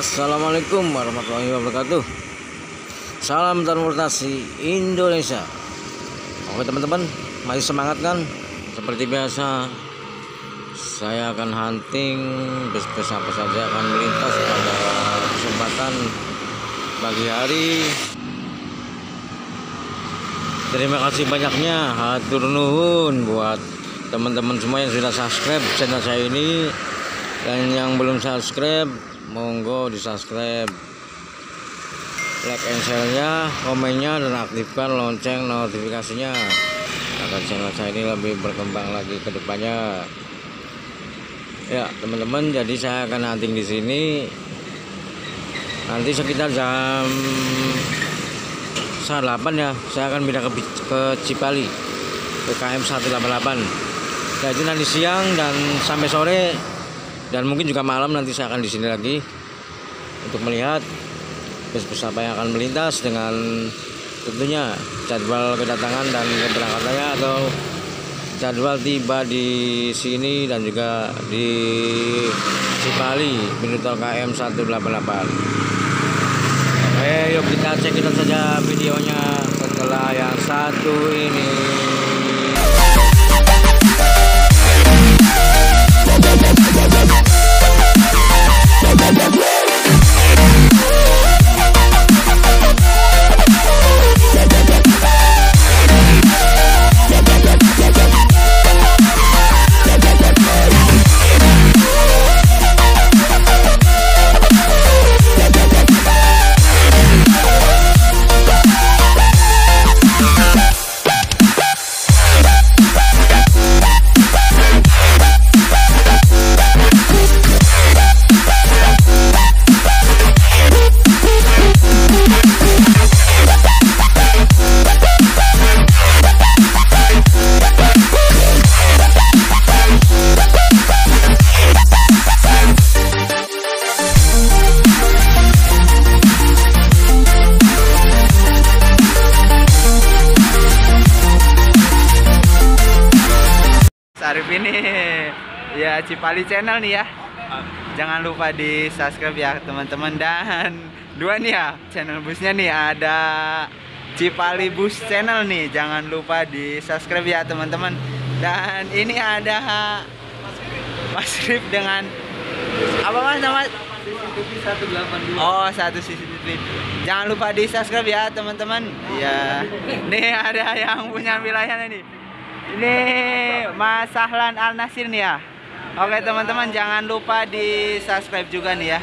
Assalamualaikum warahmatullahi wabarakatuh. Salam transportasi Indonesia. Oke teman-teman, masih semangat kan? Seperti biasa, saya akan hunting bus-bus apa saja akan melintas pada kesempatan pagi hari. Terima kasih banyaknya, hatur nuhun buat teman-teman semua yang sudah subscribe channel saya ini, dan yang belum subscribe monggo di subscribe, like and share-nya, komennya, dan aktifkan lonceng notifikasinya agar channel saya ini lebih berkembang lagi ke depannya. Ya teman-teman, jadi saya akan hunting di sini nanti sekitar jam 8 ya. Saya akan pindah ke Cipali, ke KM 188. Nah itu nanti siang dan sampai sore, dan mungkin juga malam nanti saya akan di sini lagi untuk melihat bus-bus apa yang akan melintas dengan tentunya jadwal kedatangan dan keberangkatannya, atau jadwal tiba di sini dan juga di Cipali pintu tol KM 188. Oke, yuk kita cek saja videonya setelah yang satu ini. Arif ini ya, Cipali channel nih ya. Jangan lupa di subscribe ya teman-teman. Dan dua nih ya channel busnya nih, ada Cipali Bus channel nih, jangan lupa di subscribe ya teman-teman. Dan ini ada Mas Rif dengan apa mas nama? CCTV 182. Oh, satu CCTV. Jangan lupa di subscribe ya teman-teman. Ya, nih ada yang punya wilayahnya nih. Ini Mas Sahlan Al Nasir nih ya. Oke teman-teman, jangan lupa di subscribe juga nih ya.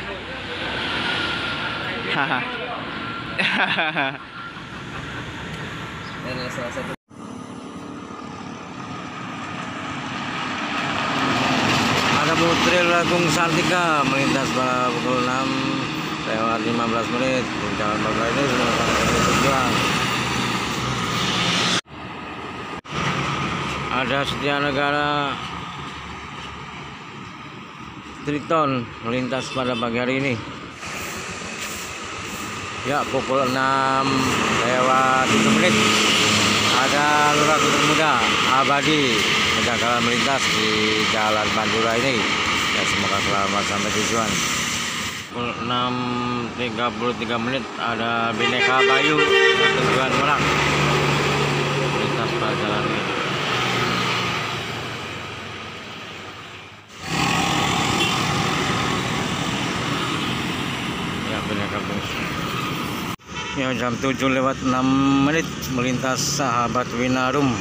Ada Putri Lagung Sartika melintas pada pukul 6 lewat 15 menit. Jalan Bagai ini sudah sampai ke tujuan. Ada Setia Negara Triton melintas pada pagi hari ini. Ya, pukul 6 lewat 1 menit. Ada Lurah Gunung Muda Abadi kegagalan melintas di Jalan Pantura ini. Ya, semoga selamat sampai tujuan. Pukul 6.33 menit ada Bineka Bayu tujuan Merak melintas pada jalan ini. Ya, jam 7 lewat 6 menit melintas Sahabat Winarum.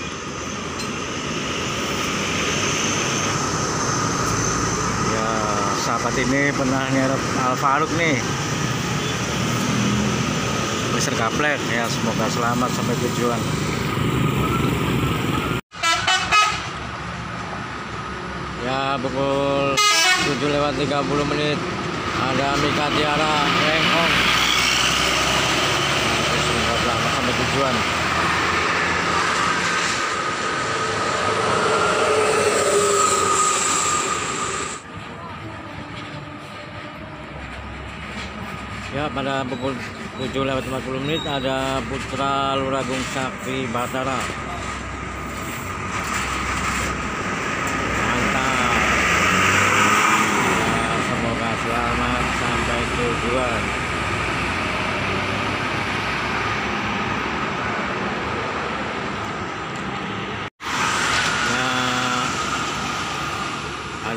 Ya, sahabat ini pernah nyerep Al Faruq nih, Mister Gaplek. Ya, semoga selamat sampai tujuan. Ya, pukul 7 lewat 30 menit ada Mika Tiara Lengkong. Selamat sampai tujuan. Ya, pada pukul 7 lewat 50 menit ada Putra Luragung Sakti Batara. Mantap. Ya, semoga selamat sampai tujuan.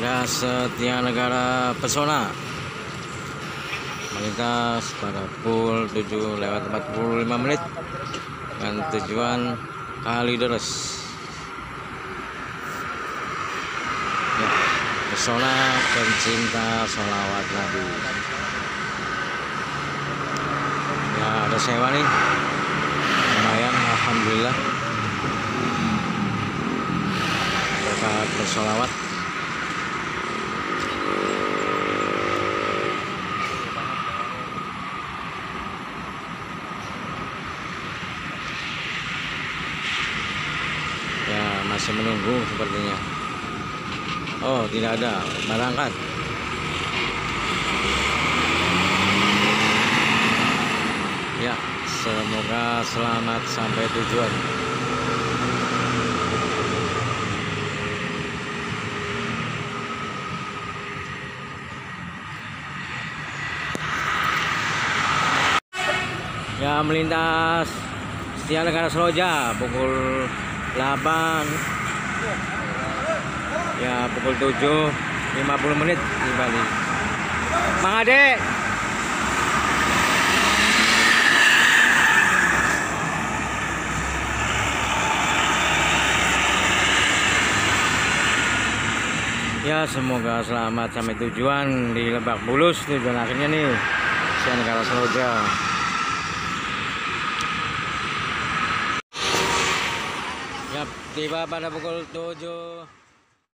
ada Setia Negara Pesona melintas pada pukul 7:45 dengan tujuan Kalideres. Ya, Pesona pencinta sholawat Nabi. Ya, ada sewa nih, lumayan, alhamdulillah, berkat bersolawat. Ya, masih menunggu sepertinya. Oh, tidak ada, berangkat. Ya, semoga selamat sampai tujuan. Ya, melintas Setia Negara Seroja pukul 8. Ya, pukul 7:50 di Bali. Mang Ade. Ya, semoga selamat sampai tujuan di Lebak Bulus, tujuan akhirnya nih Setia Negara Seroja. Ya, tiba pada pukul 7.